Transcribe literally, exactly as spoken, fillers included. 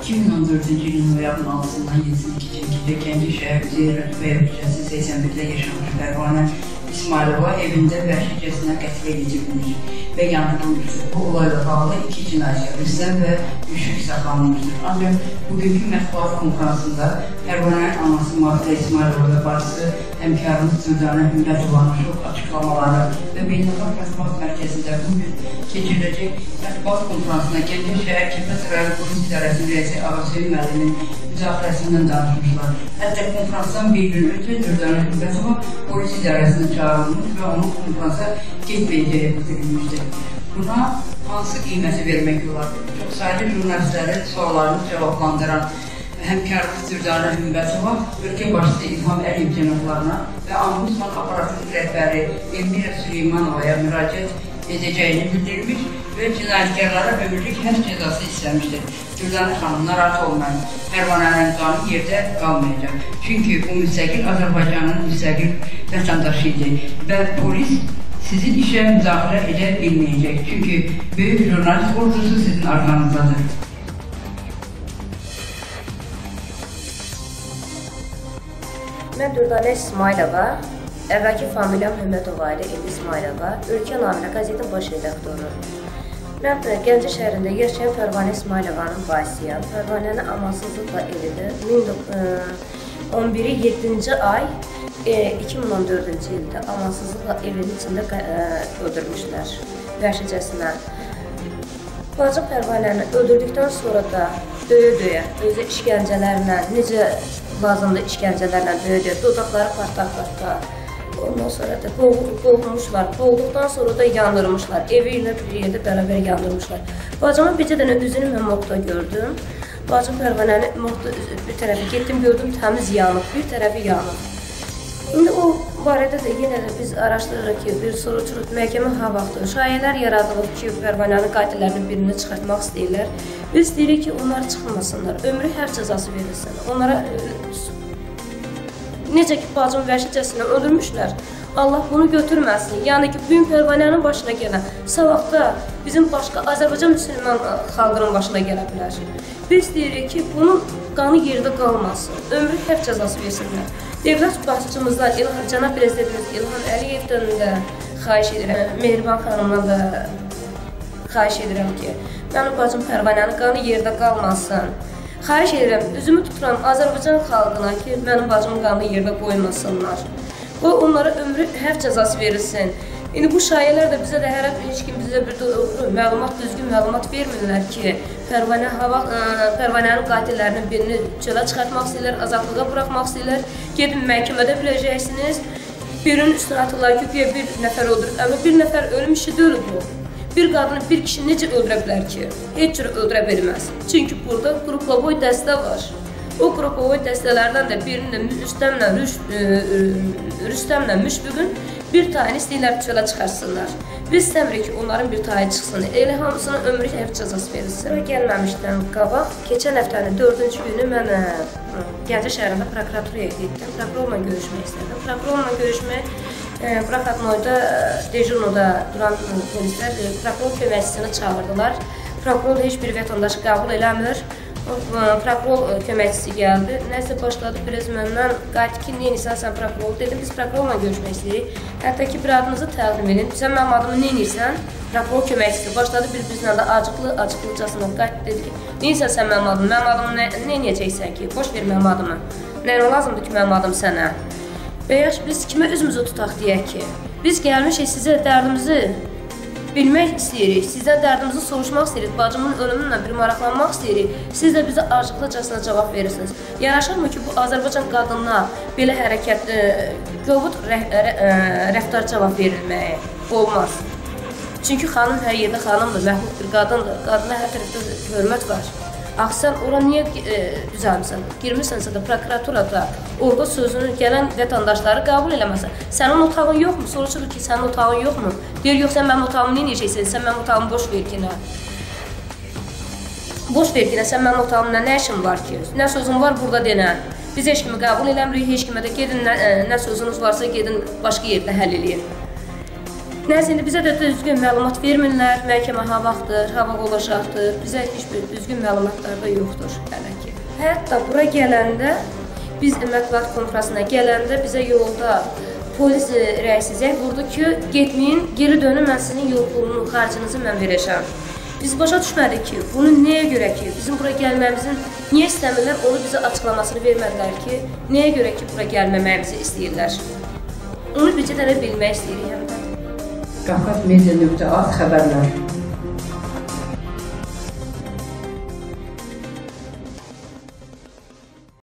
iki min on dördüncü ilin noyabrın altısından yedisindəki çəkildə Gəncə şəhər Üzeyir Rətubəyev küçəsi səksən birdə yaşamış Pərvanə İsmailova evində vəhşicəsinə qətl edilmiş və yandırılmışdır. Bu olayla bağlı iki cinayət rüstəm və müşrik saxlanılmışdır. Ancaq bugünkü mətbuat konferansında Pərvanənin anası Martə İsmailova və bacısı həmkarımız Dürdanə Hümbətovanın çox açıqlamaları və Beynəlxalq Mətbuat Mərkəzində bugün keçiriləcək mətbuat konferansına Gəncə şəhər Kəpəz rayon polis idarəsinin rəisi Ağasöyü müəllimin müzakirəsindən danışmışlar. Hətta konferansdan bir gün ötə Dürdanə Hümbətova polis idarəsinin çağırılmış və onun konferansa getməyəcəyi bildirilmişdir. Buna hansı qiyməti vermək olar? Çox sayılı jurnalistlərin suallarını cavablandıran həmkarımız Dürdanə Hümbətova ölkə başçısı İlham Əliyev cənablarına və Ombudsman aparatının rəhbəri Elmira Süleymanovaya müraciət edəcəyini bildirmiş və cinayətkarlara ömürlük həbs cəzası istəmişdir. Dürdanə xanım, narahat olmayın, Pərvanənin qanı yerdə qalmayacaq. Çünki bu müstəqil Azərbaycanın müstəqil vətəndaşı idi və polis sizin işə müdaxilə edə bilməyəcək. Çünki böyük jurnalist ordusu sizin arxanızdadır. Mən Dürdanə İsmailova, əvvəlki familiyam Hümbətova idi, indi İsmailova, Ölkə Naminə qəzetin baş redaktoru. Mən Gəncə şəhərində yaşayan Pərvanə İsmailovanın vasiyəm. Pərvanənin amansızlıqla evidir. on biri yeddinci ay iki min on dördüncü ildə amansızlıqla evinin içində öldürmüşlər vəhşicəsinə. Bacım Pərvanəni öldürdükdən sonra da döyə-döyə, özü işgəncələrlə, necə lazımlı işgəncələrlə döyə-döyə, dodaqları partaq-partaq. Ondan sonra da boğulmuşlar, boğulduqdan sonra da yandırmışlar, evi ilə bir yerdə bərabər yandırmışlar. Bacımın bircə dənə üzünü mən morqda gördüm. Bacım Pərvanəni morqda bir tərəfi getdim, gördüm təmiz yanıb, bir tərəfi yanıb. İndi o barədə də yenə də biz araşdırırıq ki, bir soruçuluq məhkəmə ha vaxtı şayələr yaradılıb ki, Pərvanənin qatillərinin birini çıxartmaq istəyirlər. Biz deyirik ki, onlar çıxmasınlar, ömrü həbs cəzası verilsin. Onlara necə ki, bacım vəhşicəsinə öldürmüşlər, Allah bunu götürməsin. Yəni ki, bugün Pərvanənin başına gələn, savaqda bizim başqa Azərbaycan müsəlman xalqının başına gələ bilər. Biz deyirik ki, bunun qanı yerdə qalmasın, ömrü həbs cəzası versinlər. Dövlət başçımızdan, cənab prezidentimiz İlham Əliyevdən də xahiş edirəm, Mehriban xanımdan da xahiş edirəm ki, mənim bacım Pərvanənin qanı yerdə qalmasın. Xahiş edirəm, üzümü tuturam Azərbaycan xalqına ki, mənim bacımın qanını yerdə qoymasınlar. O, onlara ömrü həbs cəzası verilsin. İndi bu şayələr də bizə də hər heç kim bizə bir məlumat, düzgün məlumat vermirlər ki, Pərvanənin qatillərinin birini çölə çıxartmaq istəyirlər, azadlığa buraxmaq istəyirlər. Gedin məhkəmədə biləcəksiniz, birinin üstünə atırlar ki, bir nəfər öldürür. Amma bir nəfər ölüm işi deyil bu. Bir qadını, bir kişi necə öldürə bilər ki? Heç cür öldürə bilməz. Çünki burada qrupovoy dəstə var. O qrupovoy dəstələrdən də birinin Rüstəmlə, Rüstəmlə Müşfiqin bir tayını istəyirlər çölə çıxarsınlar. Biz istəmirik ki, onların bir tayı çıxsın. Elə hamısının ömrü həbs cəzası verilsin. Bura gəlməmişdən qabaq, keçən həftənin dördüncü günü mən Gəncə şəhərində prokuraturaya getdim. Prokurorla görüşmək istədim. Prokurorla görüşmək Buraxatnoyda, Dejurnoda duran polislər prokuror köməkçisini çağırdılar. Prokuror heç bir vətəndaşı qəbul eləmir. Prokuror köməkçisi gəldi. Nəsə başladı biraz məndən, qayıtdı ki, neynisən sən prokuror? Dedim, biz prokurorla görüşmək istəyirik. Hətta ki, bir adınızı təqdim edin. Sən mənim adımı neynirsən? Prokuror köməkçisi başladı bir-birinə də acıqlı, acıqlıcasına qayıtdı. Dedi ki, neynisən sən mənim adımı? Mənim adımı neynəyəcəksən ki? Boş ver mənim adımı. Nəyinə lazımdır ki, mənim adım sənə? Və yaş, biz kimə üzümüzü tutaq deyək ki? Biz gəlmişik sizə dərdimizi bilmək istəyirik, sizdən dərdimizi soruşmaq istəyirik, bacımın ölümünlə bir maraqlanmaq istəyirik. Siz də bizə acıqlıcasına cavab verirsiniz. Yaraşırmı ki, bu Azərbaycan qadınına belə hərəkətli, qovut rəftar cavab verilməyi olmaz. Çünki xanım hər yerdə xanımdır, məhlub bir qadındır, qadına hər tərəfdə hörmət var. Axı sən ora niyə düzəlmirsən? Girmirsənsə də prokuraturada, orada sözünü gələn vətəndaşları qəbul eləməsən. Sənin otağın yoxmu? Soruşur ki, sənin otağın yoxmu? Deyir, yox, sən mənim otağımı neynəyəcəksən? Sən mənim otağımı boş ver ki, nə? Boş ver ki, nə? Sən mənim otağımla nə işin var ki? Nə sözün var burada denən? Biz heç kimi qəbul eləmirik, heç kimə də gedin, nə sözünüz varsa gedin başqa yerdə həll eləyin. Nəsə, indi bizə də düzgün məlumat vermirlər, məhkəmə ha vaxtdır, hava olacaqdır, bizə heç bir düzgün məlumatlar da yoxdur hələ ki. Hətta bura gələndə, biz mətbuat konfransına gələndə bizə yolda polis rəisi zəng vurdu ki, getməyin, geri dönün, mən sizin yol pulunu, xarcınızı mən verəcəm. Biz başa düşmədik ki, bunu nəyə görə ki, bizim bura gəlməyimizin niyə istəmirlər, onu bizə açıqlamasını vermədilər ki, nəyə görə ki, bura gəlməməyimizi istəyirlər. Onu bircə dənə bilmək istəyirik həm də. Qafqaz Media nöqtə az xəbərlər.